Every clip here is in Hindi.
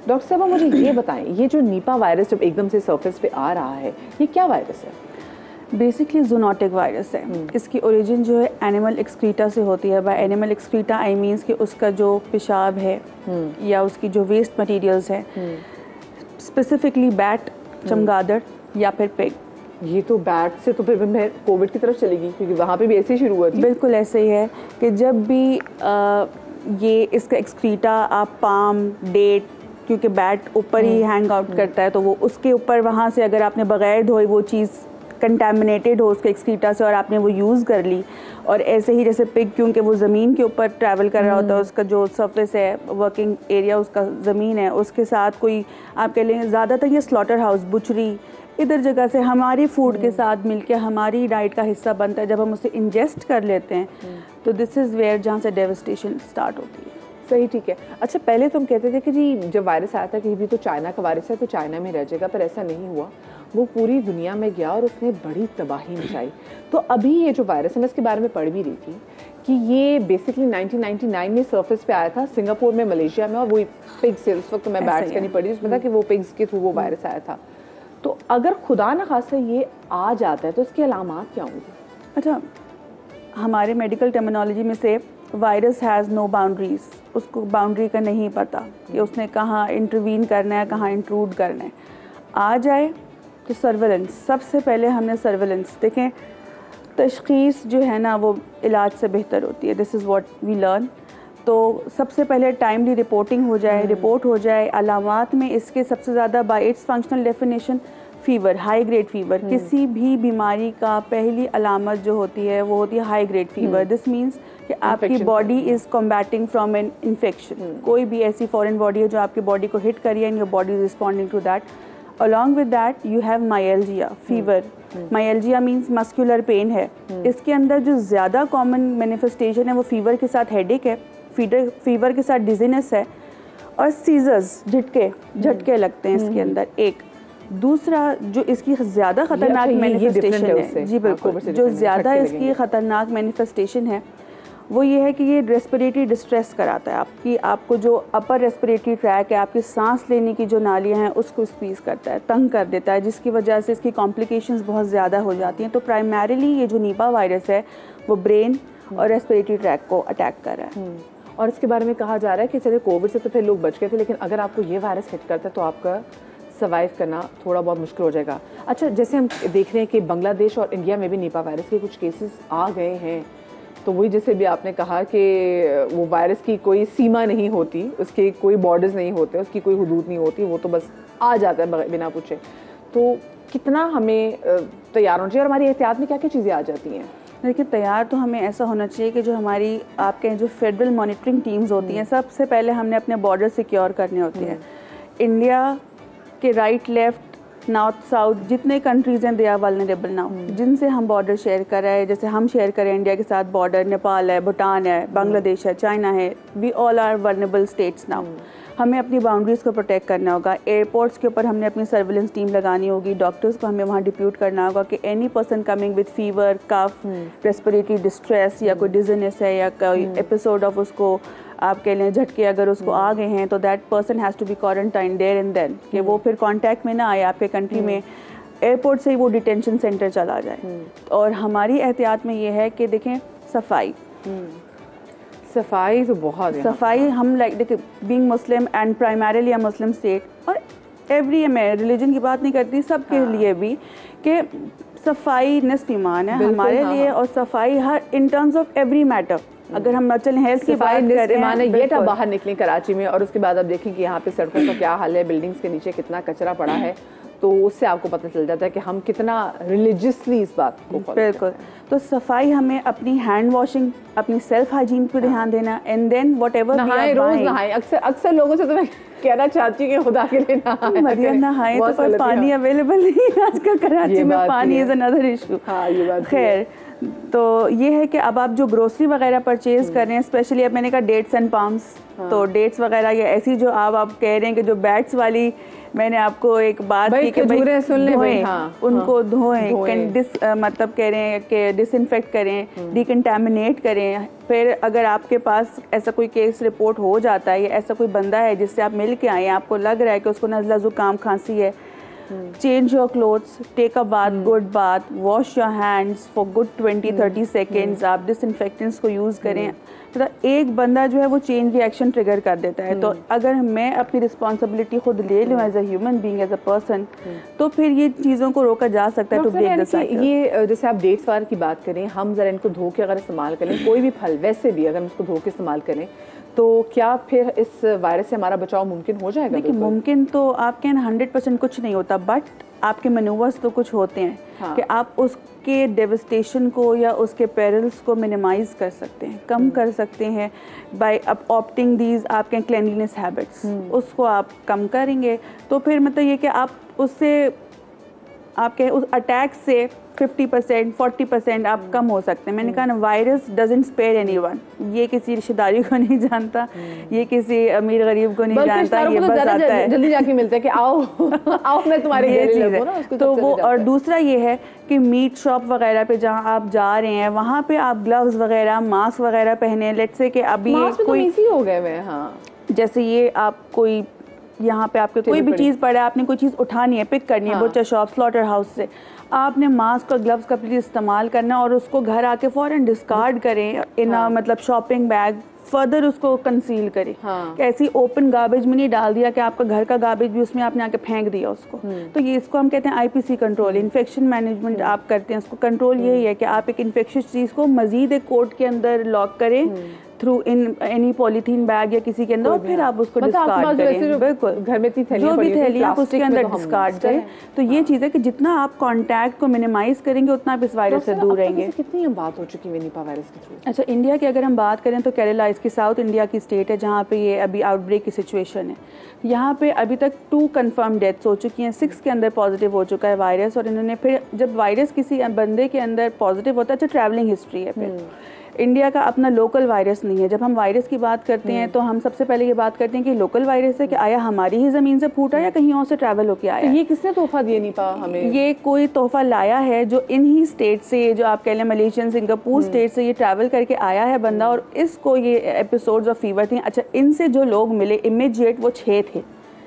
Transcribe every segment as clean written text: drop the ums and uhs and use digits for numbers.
डॉक्टर साहब मुझे ये बताएं, ये जो नीपा वायरस जब एकदम से सरफेस पे आ रहा है, ये क्या वायरस है? बेसिकली जूनोटिक वायरस है। इसकी ओरिजिन जो है एनिमल एक्सक्रीटा से होती है। By animal excreta I means कि उसका जो पेशाब है या उसकी जो वेस्ट मटेरियल्स है, स्पेसिफिकली बैट, चमगादड़ या फिर पिग। ये तो बैट से तो फिर मैं कोविड की तरफ चलेगी, क्योंकि वहाँ पे भी ऐसे ही शुरू हुआ थी। बिल्कुल ऐसे ही है कि जब भी ये इसका एक्सक्रीटा आप पाम, डेट, क्योंकि बैट ऊपर ही हैंग आउट करता है, तो वो उसके ऊपर वहाँ से अगर आपने बगैर धोए वो चीज़ कंटामिनेटेड हो उसके एक्सक्रीटा से और आपने वो यूज़ कर ली, और ऐसे ही जैसे पिग, क्योंकि वो ज़मीन के ऊपर ट्रैवल कर रहा होता है, उसका जो सरफेस है, वर्किंग एरिया उसका ज़मीन है, उसके साथ कोई आप कह लें, ज़्यादातर ये स्लॉटर हाउस, बुचरी, इधर जगह से हमारी फूड के साथ मिलके हमारी डाइट का हिस्सा बनता है। जब हम उसे इंजेस्ट कर लेते हैं तो दिस इज़ वेयर जहाँ से डेवस्टेशन स्टार्ट होती है। सही, ठीक है। अच्छा, पहले तो हम कहते थे कि जी जब वायरस आया था कि भी तो चाइना का वायरस है तो चाइना में रह जाएगा, पर ऐसा नहीं हुआ, वो पूरी दुनिया में गया और उसने बड़ी तबाही मचाई। तो अभी ये जो वायरस है, मैं इसके बारे में पढ़ भी रही थी कि ये बेसिकली 1999 में सरफेस पे आया था सिंगापुर में, मलेशिया में, और वो पिग से, उस वक्त तो मैं बैट्स का नहीं पढ़ी, उसमें था कि वो पिग्स के थ्रू वो वायरस आया था। तो अगर खुदा न खासा ये आ जाता है तो इसकी अलामात क्या होंगी? अच्छा, हमारे मेडिकल टर्मिनोलॉजी में से वायरस हैज़ नो बाउंड्रीज, उसको बाउंड्री का नहीं पता कि उसने कहाँ इंटरवीन करना है, कहाँ इंट्रूड करना है। आ जाए तो सर्वेलेंस, सबसे पहले हमने सर्वेलेंस देखें। तशख़ीस जो है ना वो इलाज से बेहतर होती है, this is what we learn. तो सबसे पहले टाइमली रिपोर्टिंग हो जाए, रिपोर्ट हो जाए। अलामात में इसके सबसे ज़्यादा by its functional definition fever, high grade fever. किसी भी बीमारी का पहली अलामत जो होती है वो होती है high grade fever. This means कि आपकी body is combating from an infection. कोई भी ऐसी फॉरेन बॉडी है जो आपकी बॉडी को हिट करी है and your body is responding to that. Along with that you have myalgia fever. Myalgia means muscular pain है। इसके अंदर जो ज़्यादा कॉमन मैनिफेस्टेशन है वो फीवर के साथ हेडेक है, फीवर के साथ डिजीनेस है, और सीजर्स, झटके लगते हैं इसके अंदर। एक दूसरा जो इसकी ज़्यादा ख़तरनाक मैनिफेस्टेशन है, जी बिल्कुल, जो ज़्यादा इसकी ख़तरनाक मैनिफेस्टेशन है वो ये है कि ये रेस्पिरेटरी डिस्ट्रेस कराता है। आपको जो अपर रेस्पिरेटरी ट्रैक है, आपकी सांस लेने की जो नालियाँ हैं उसको स्क्वीज़ करता है, तंग कर देता है, जिसकी वजह से इसकी कॉम्प्लिकेशंस बहुत ज़्यादा हो जाती हैं। तो प्राइमरीली ये जो नीपा वायरस है वो ब्रेन और रेस्पिरेटरी ट्रैक को अटैक कर रहा है। और इसके बारे में कहा जा रहा है कि चलिए कोविड से तो फिर लोग बच गए थे, लेकिन अगर आपको ये वायरस हिट करता है तो आपका सर्वाइव करना थोड़ा बहुत मुश्किल हो जाएगा। अच्छा, जैसे हम देख रहे हैं कि बांग्लादेश और इंडिया में भी नीपा वायरस के कुछ केसेस आ गए हैं, तो वही जैसे भी आपने कहा कि वो वायरस की कोई सीमा नहीं होती, उसके कोई बॉर्डर्स नहीं होते, उसकी कोई हुदूद नहीं होती, वो तो बस आ जाता है बिना पूछे। तो कितना हमें तैयार होना चाहिए और हमारी एहतियात में क्या क्या चीज़ें आ जाती हैं? देखिए, तैयार तो हमें ऐसा होना चाहिए कि जो हमारी आपके जो फेडरल मॉनिटरिंग टीम्स होती हैं, सबसे पहले हमने अपने बॉर्डर सिक्योर करने होते हैं। इंडिया के राइट, लेफ्ट, नॉर्थ, साउथ जितने कंट्रीज़ हैं दे आर वल्नरेबल नाउ, जिनसे हम बॉर्डर शेयर कर रहे हैं। जैसे हम शेयर करें इंडिया के साथ बॉर्डर, नेपाल है, भूटान है, बांग्लादेश है, चाइना है, we all are vulnerable states now. हमें अपनी बाउंड्रीज़ को प्रोटेक्ट करना होगा। एयरपोर्ट्स के ऊपर हमने अपनी सर्विलेंस टीम लगानी होगी। डॉक्टर्स को हमें वहाँ डिप्यूट करना होगा कि any person coming with fever, cough, respiratory distress या कोई डिजीनेस है या कोई एपिसोड ऑफ उसको आप कह लें झटके अगर उसको आ गए हैं, तो that person has to be quarantine there and then, कि वो फिर कांटेक्ट में ना आए आपके कंट्री में, एयरपोर्ट से ही वो डिटेंशन सेंटर चला जाए। और हमारी एहतियात में ये है कि देखें, सफाई सफाई तो बहुत है। सफाई हम लाइक देखिए, being Muslim and primarily a Muslim state, और एवरी, मैं रिलीजन की बात नहीं करती, सबके लिए भी कि सफाई निस्फ ईमान है हमारे लिए। और सफाई हर in terms of every matter, अगर हम चलें हेल्थ की बात करें, माने ये था बाहर निकलें कराची में और उसके बाद आप देखें कि यहाँ पे सड़कों का क्या हाल है, बिल्डिंग्स के नीचे कितना कचरा पड़ा है, तो उससे आपको पता चल जाता है कि हम कितना रिलीजियसली इस बात को फॉलो। बिल्कुल। तो सफाई, हमें अपनी हैंड वॉशिंग, अपनी सेल्फ हाइजीन पर ध्यान देना, एंड देन व्हाटएवर नहाएं, रोज नहाएं। अक्सर लोगों से तो मैं कहना चाहती हूँ कि खुदा के लिए नहाएं। मरियम नहाएं तो पर पानी अवेलेबल नहीं है आजकल कराची में, पानी इज अनदर इशू। खैर, तो ये है कि अब आप जो ग्रोसरी वगैरह परचेज कर रहे हैं, स्पेशली अब मैंने कहा डेट्स एंड पाम्स, तो डेट्स वगैरह या ऐसी जो आप कह रहे हैं कि जो बैट्स वाली, मैंने आपको एक बात की कि भाई उनको धोएं, मतलब कह रहे हैं कि डिसइंफेक्ट करें, डिकंटामिनेट करें, फिर अगर आपके पास ऐसा कोई केस रिपोर्ट हो जाता है या ऐसा कोई बंदा है जिससे आप मिल के आए हैं, आपको लग रहा है कि उसको नज़ला ज़ुकाम खांसी है, change your clothes, take a bath, good bath, wash your hands for good 20-30 seconds, आप डिसइंफेक्टेंट्स को यूज़ करें। मतलब एक बंदा जो है वो चेन रिएक्शन ट्रिगर कर देता है। तो अगर मैं अपनी रिस्पॉन्सिबिलिटी खुद ले लूँ as a human being, as a person, तो फिर ये चीज़ों को रोका जा सकता है टू ब्रेक द साइकिल। ये जैसे आप डेट्स वार की बात करें, हम ज़रा इनको धो के अगर इस्तेमाल करें, कोई भी फल वैसे भी अगर हम इसको धो के इस्तेमाल करें, तो क्या फिर इस वायरस से हमारा बचाव मुमकिन हो जाएगा? देखिए, मुमकिन तो आप कहें 100% कुछ नहीं होता, बट आपके मैनूवर्स तो कुछ होते हैं। हाँ। कि आप उसके डेविस्टेशन को या उसके पेरिल्स को मिनिमाइज कर सकते हैं, कम कर सकते हैं बाय ऑप्टिंग दीज आपके क्लेanलीनेस हैबिट्स, उसको आप कम करेंगे तो फिर मतलब ये कि आप उससे आपके उस अटैक से 50% 40% आप कम हो सकते हैं। मैंने कहा ना, वायरस डजंट स्पेयर एनीवन। ये किसी रिश्तेदारी को नहीं जानता, ये किसी अमीर गरीब को नहीं जानता, ये बस आता है जल्दी जाके मिलता है कि आओ आओ मैं तुम्हारे ये चीज़ है। तो वो, और दूसरा ये है कि मीट शॉप वगैरह पे जहाँ आप जा रहे हैं वहाँ पे आप ग्लव्स वगैरह, मास्क वगैरह पहने। लेट्स से कि अभी कोई हो गए हुए, हाँ, जैसे ये आप कोई यहाँ पे आपके कोई भी चीज़ पड़ा है, आपने कोई चीज़ उठानी है, पिक करनी है, बुचर शॉप, स्लॉटर हाउस से, आपने मास्क और ग्लव्स का प्लीज इस्तेमाल करना और उसको घर आके फ़ौरन डिस्कार्ड करें इन मतलब शॉपिंग बैग, फर्दर उसको कंसील करें। हाँ। ऐसी ओपन गार्बेज में नहीं डाल दिया कि आपका घर का गार्बेज भी उसमें आपने आके फेंक दिया उसको। तो ये इसको हम कहते हैं IPC कंट्रोल, इन्फेक्शन मैनेजमेंट आप करते हैं। उसको कंट्रोल यही है कि आप एक इन्फेक्शियस चीज़ को मजीद एक कोट के अंदर लॉक करें through in any polythene bag या किसी के अंदर, और फिर आप उसको डिस्कार्ड करें। बिल्कुल, घर में जो भी थैली आप उसके अंदर डिस्कार्ड करें। तो ये चीज़ है कि जितना आप कॉन्टैक्ट को मिनिमाइज करेंगे उतना आप इस वायरस से दूर रहेंगे। कितनी हम बात हो चुकी है निपा वायरस के थ्रू? अच्छा, इंडिया की अगर हम बात करें तो केरला इसकी साउथ इंडिया की स्टेट है जहाँ पे ये अभी आउटब्रेक की सिचुएशन है। यहाँ पे अभी तक 2 कंफर्म डेथ्स हो चुकी हैं, 6 के अंदर पॉजिटिव हो चुका है वायरस। और इन्होंने फिर जब वायरस किसी बंदे के अंदर पॉजिटिव होता है, अच्छा ट्रैवलिंग हिस्ट्री है। फिर इंडिया का अपना लोकल वायरस नहीं है। जब हम वायरस की बात करते हैं तो हम सबसे पहले ये बात करते हैं कि लोकल वायरस है कि आया हमारी ही ज़मीन से फूटा या कहीं और से ट्रैवल होके आया। तो ये किसने तोहफा दिया निपा हमें? ये कोई तोहफा लाया है जो इन ही स्टेट से, जो आप कह लें मलेशियन, सिंगापुर स्टेट से ये ट्रैवल करके आया है बंदा, और इसको ये एपिसोड्स ऑफ फीवर थी। अच्छा, इनसे जो लोग मिले इमीडिएट वो 6 थे,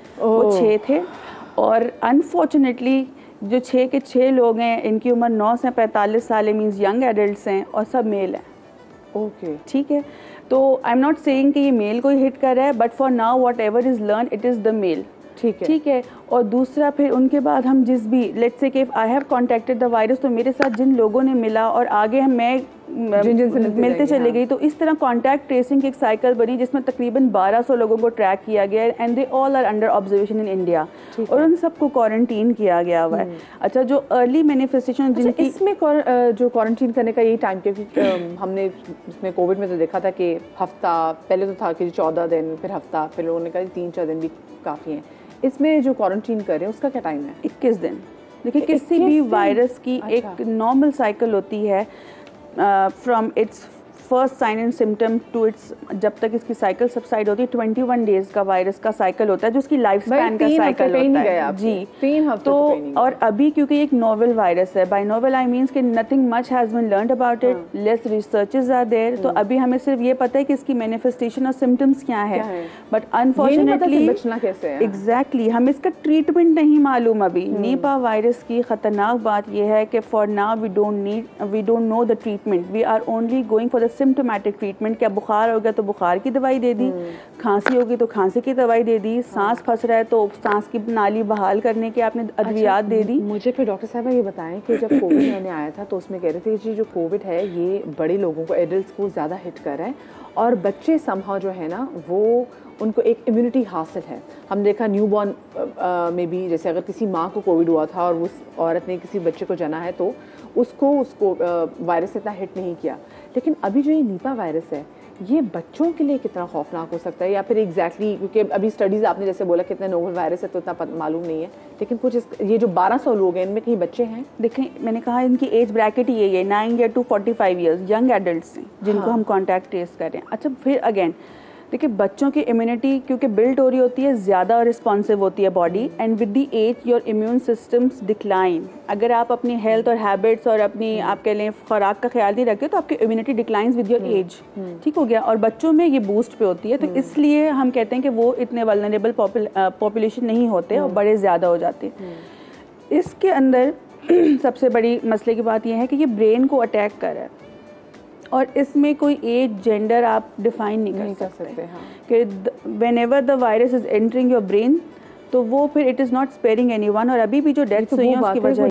वो 6 थे। और अनफॉर्चुनेटली जो 6 के 6 लोग हैं, इनकी उम्र 9 से 45 साल, मीन्स यंग एडल्ट्स हैं और सब मेल हैं। ओके, ठीक है। तो आई एम नॉट सेइंग कि ये मेल को ही हिट कर रहा है, but for now whatever is learn it is the male. ठीक है। और दूसरा फिर उनके बाद हम जिस भी, लेट्स से कि I have contacted the virus, तो मेरे साथ जिन लोगों ने मिला और आगे मैं मिलते चले गई, तो इस तरह कॉन्टैक्ट ट्रेसिंग की एक साइकिल बनी जिसमें तकरीबन 1200 लोगों को ट्रैक किया गया है and they all are under observation in India, और उन सबको क्वारंटीन किया गया हुआ है। अच्छा, जो अर्ली मैनिफेस्टेशन जिनकी इसमें जो क्वारंटीन करने का यही टाइम, क्योंकि हमने इसमें कोविड में तो देखा था कि हफ्ता पहले तो था कि 14 दिन, फिर हफ्ता, फिर लोगों ने कहा 3-4 दिन भी काफ़ी हैं। इसमें जो क्वारंटीन कर रहे हैं उसका क्या टाइम है? 21 दिन। देखिए, किसी भी वायरस की एक नॉर्मल साइकिल होती है from its first sign and symptom to its, जब तक इसकी साइकिल सबसाइड होती है 21 डेज का वायरस का साइकिल होता है, जो उसकी लाइफ स्पैन का साइकिल होता है जी 3 हफ्ते। तो और अभी क्योंकि एक नोवेल वायरस है, बाय नोवेल आई मीन्स कि nothing much has been learned about it, less researches are there. तो अभी हमें सिर्फ ये पता है कि इसकी मैनिफेस्टेशन और सिम्टम्स क्या है, बट अनफॉर्चुनेटली एग्जैक्टली हम इसका ट्रीटमेंट नहीं मालूम अभी। निपा वायरस की खतरनाक बात यह है कि for now we don't know the treatment, we are only going for the symptomatic treatment. क्या बुखार हो गया तो बुखार की दवाई दे दी, खांसी होगी तो खांसी की दवाई दे दी, सांस फंस रहा है तो सांस की नाली बहाल करने के आपने अद्वियात दे दी। मुझे फिर डॉक्टर साहब ये बताएं कि जब कोविड मैंने आया था तो उसमें कह रहे थे कि जो कोविड है ये बड़े लोगों को, एडल्ट्स को ज़्यादा हिट कर रहा है, और बच्चे समहाउ जो है ना वो उनको एक इम्यूनिटी हासिल है। हम देखा न्यूबॉर्न में भी, जैसे अगर किसी माँ को कोविड हुआ था और उस औरत ने किसी बच्चे को जना है तो उसको वायरस इतना हिट नहीं किया। लेकिन अभी जो ये निपा वायरस है ये बच्चों के लिए कितना खौफनाक हो सकता है, या फिर एग्जैक्टली क्योंकि अभी स्टडीज़ आपने जैसे बोला कितने नोवेल वायरस है तो इतना मालूम नहीं है, लेकिन कुछ ये जो 1200 लोग हैं इनमें कहीं बच्चे हैं? देखें, मैंने कहा इनकी एज ब्रैकेट ही है 9 year to 45 years, young adults हैं जिनको हम कॉन्टैक्ट ट्रेस कर रहे हैं। अच्छा, फिर अगेन देखिए बच्चों की इम्यूनिटी क्योंकि बिल्ड हो रही होती है, ज़्यादा रिस्पॉन्सिव होती है body, and with the age your immune systems decline. अगर आप अपनी हेल्थ और हैबिट्स और अपनी आप कह लें खुराक का ख्याल नहीं रखते तो आपकी immunity declines with your age. ठीक हो गया। और बच्चों में ये बूस्ट पे होती है, तो इसलिए हम कहते हैं कि वो इतने वल्नरेबल पॉपुलेशन नहीं होते और बड़े ज़्यादा हो जाते हैं। इसके अंदर सबसे बड़ी मसले की बात यह है कि ये ब्रेन को अटैक कर रहा है और इसमें कोई एज जेंडर आप डिफाइन नहीं कर सकते हाँ। कि whenever the virus is entering your brain तो वो फिर it is not sparing anyone. और अभी भी जो डेथ्स हुई हैं उसकी वजह